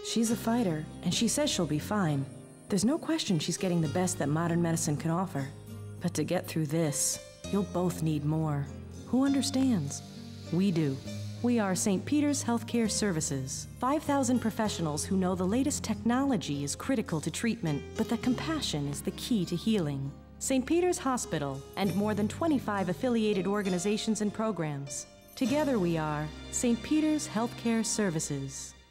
She's a fighter, and she says she'll be fine. There's no question she's getting the best that modern medicine can offer. But to get through this, you'll both need more. Who understands? We do. We are St. Peter's Healthcare Services. 5,000 professionals who know the latest technology is critical to treatment, but that compassion is the key to healing. St. Peter's Hospital and more than 25 affiliated organizations and programs. Together we are St. Peter's Healthcare Services.